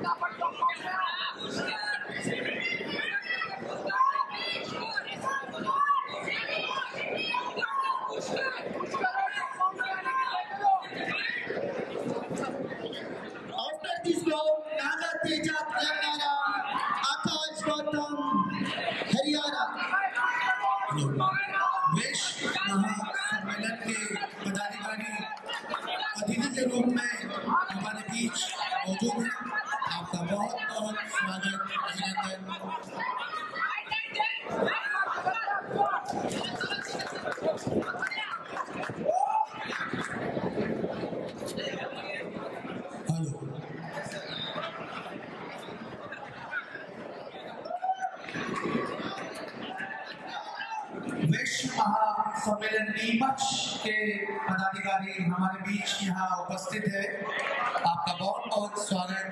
विश्व महासम्मेलन के पदाधिकारी अतिथि के रूप में हमारे बीच मौजूद हैं। आपका बहुत बहुत स्वागत, अभिनंदन। विश्व महासम्मेलन नीमच के पदाधिकारी हमारे बीच यहाँ उपस्थित है। आपका बहुत बहुत स्वागत,